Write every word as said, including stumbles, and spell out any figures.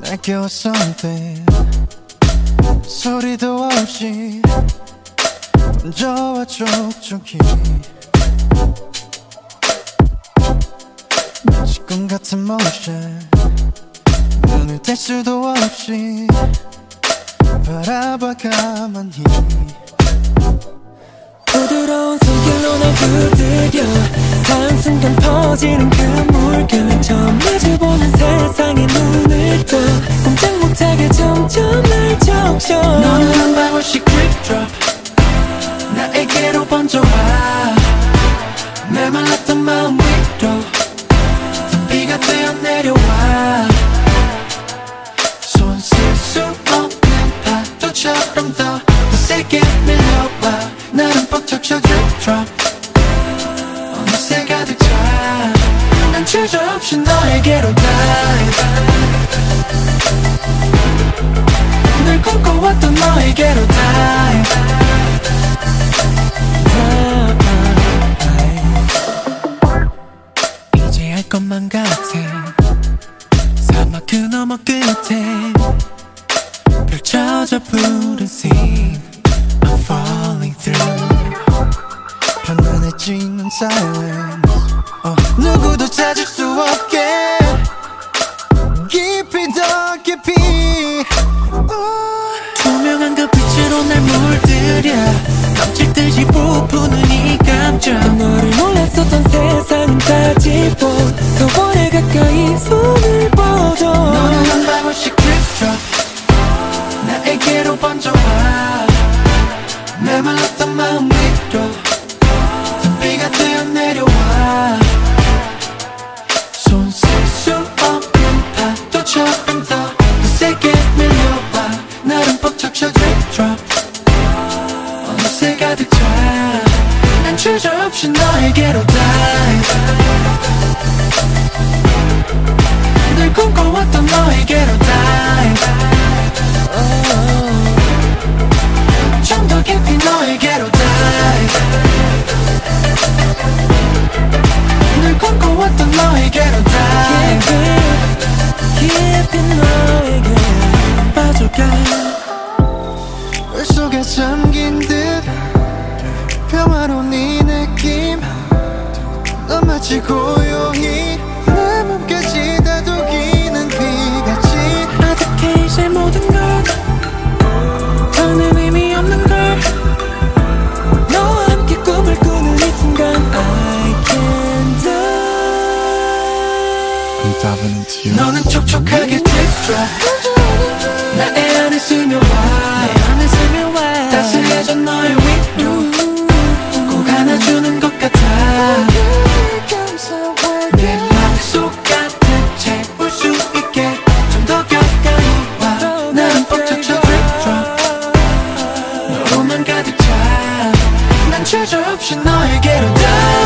날 깨웠었는데 소리도 없이 번져와 촉촉히 마치꿈 같은 모션 눈을 뗄 수도 없이 바라봐 가만히 부드러운 손길로 날 두드려 다음 순간 퍼지는 그 물결 처음 마주보는 세상에 눈을 떠 꼼짝 못하게 점점 날 적셔 너는 한 방울씩 drip drop 나에게로 번져와 메말랐던 마음 위로 비가 되어 내려와 손 쓸 수 없는 파도처럼 더, 더 세게 밀려와 나는 벅적쳐 drip drop 어느새 가득 차 난 주저없이 너에게로 dive 늘 꿈꿔왔던 너에게로 dive 이제 알 것만 같아 사막 그 너머 끝에 펼쳐져 푸른 scene I'm falling through 편안해지는 silence 어, 누구도 찾을 수 없게 깊이 더 깊이 투명한 그 빛으로 날 물들여 넘칠 듯이 부푸는 이 감정 너를 몰랐었던 세상은 다지고 더 오래 가까이 손을 뻗어 너는 한 방울씩 drip drop 나에게로 번져와 메말랐던 마음 위로 비가 되어 내려와 손 쓸 수 없는 파도처럼 더, 더 세게 밀려와 나름 벅적쳐 drip drop 어느새 가득 차 난 주저없이 너에게로 dive 늘 꿈꿔왔던 너에게로 dive 좀 더 깊이 너에게로 dive 늘 꿈꿔왔던 너에게로 dive 깊이 너에게 빠져가 물 속에 잠긴 듯 평화로운 이 느낌 넌 마치 고요히 내 몸까지 다독이는 비같이 어떻게 이제 모든 걸 더는 의미 없는 걸 너와 함께 꿈을 꾸는 이 순간 I can die I'm diving into you 너는 촉촉하게 drip drop 나의 안에 스며와 따스해져 너의 위로 꼭 안아주는 것 같아 내 맘속 가득 채울 수 있게 좀 더 가까이 와 나는 벅적쳐 drip drop 너로만 가득 차 난 주저없이 너에게로 dive